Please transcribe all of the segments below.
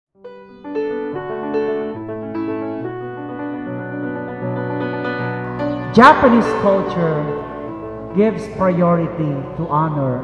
Japanese culture gives priority to honor,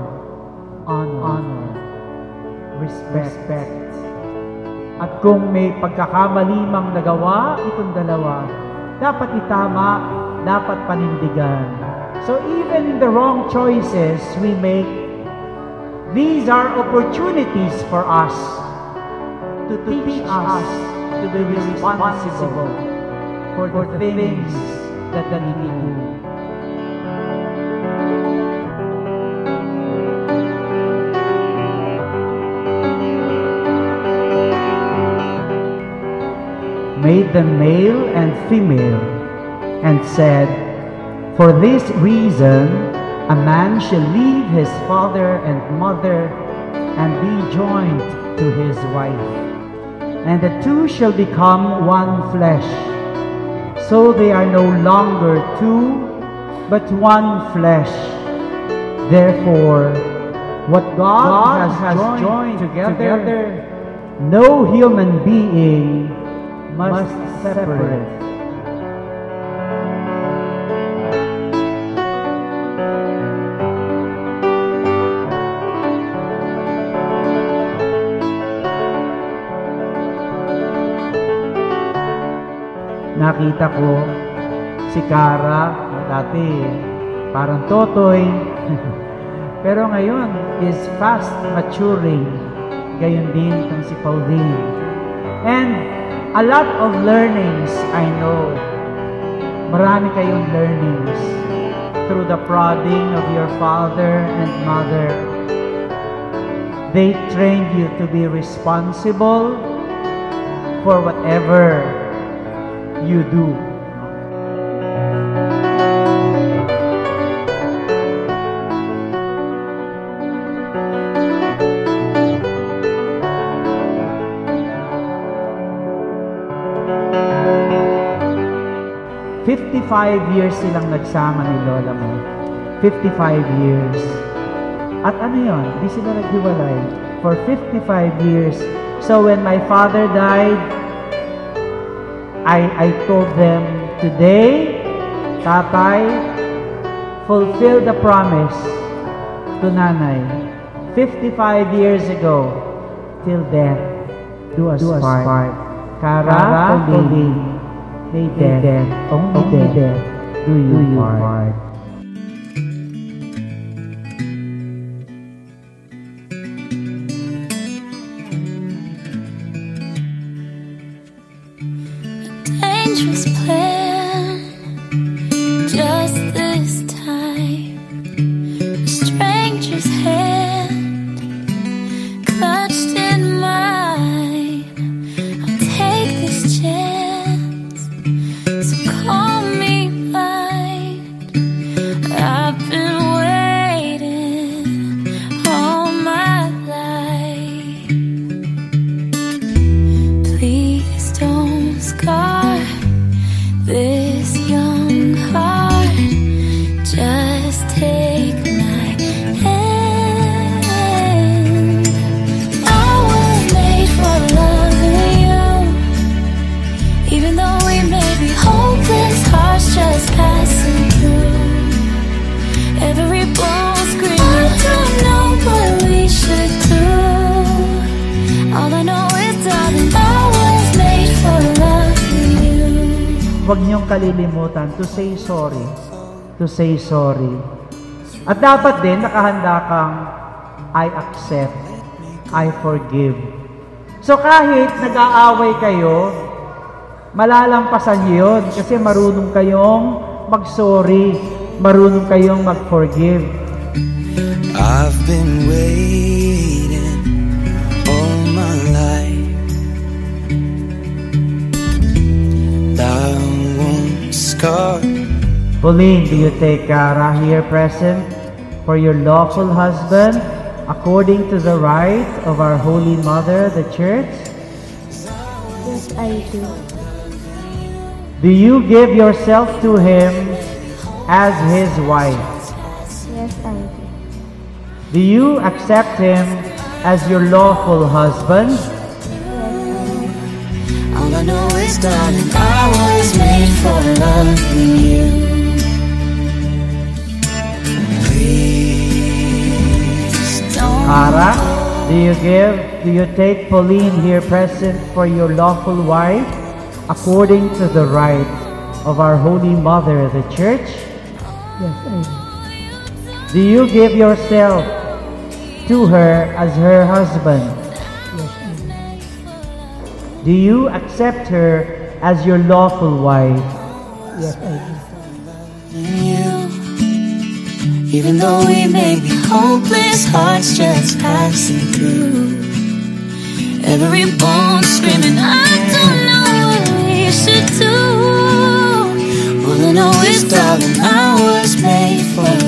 respect. At kung may pagkakamali mang nagawa itong dalawa, dapat itama, dapat panindigan. So even in the wrong choices we make, these are opportunities for us to teach us to be responsible for the things that we do. Made them male and female, and said, "For this reason, a man shall leave his father and mother, and be joined to his wife, and the two shall become one flesh. So they are no longer two, but one flesh. Therefore, what God has joined together, no human being must separate." Nakita ko si Kara, dati parang totoy, pero ngayon is fast maturing. Gayon din itong si Pauline. And a lot of learnings, I know. Marami kayong learnings through the prodding of your father and mother. They trained you to be responsible for whatever you do. 55 years silang nagsama ni Lola mo. 55 years. At ano yun? Di sila naghiwalay. For 55 years. So when my father died, I told them, today, Tatay, fulfill the promise to Nanay. 55 years ago, till death, do us part. Kara, Pauline, may death, only death, do you part. Dangerous plan, just this time. A stranger's hand clutched in mine. I'll take this chance, so call me mine. I've been waiting all my life. Please don't scar this young heart. Just take my hand. I was made for loving you, even though we may be hopeless hearts just passing through. Every bone screaming, I don't know what we should do. All I know is, darling, I was made for loving you. Huwag niyong kalilimutan to say sorry. To say sorry. At dapat din nakahanda kang I accept, I forgive. So kahit nag-aaway kayo, malalampasan niyo yun kasi marunong kayong mag-sorry, marunong kayong mag-forgive. I've been waiting all my life. I won't scar. Pauline, do you take Kara here present for your lawful husband according to the right of our Holy Mother, the Church? Yes, I do. Do you give yourself to him as his wife? Yes, I do. Do you accept him as your lawful husband? Yes, I do. know is, darling, I was made for loving you. Please don't Ara, do you take Pauline here present for your lawful wife, according to the right of our Holy Mother, the Church? Yes, I do. Do you give yourself to her as her husband? Yes, I do. Do you accept her as your lawful wife? Yes, I do. you. Even though we may be hopeless, hearts just passing through. Every bone screaming, I don't know what we should do. All I know is, darling, I was made for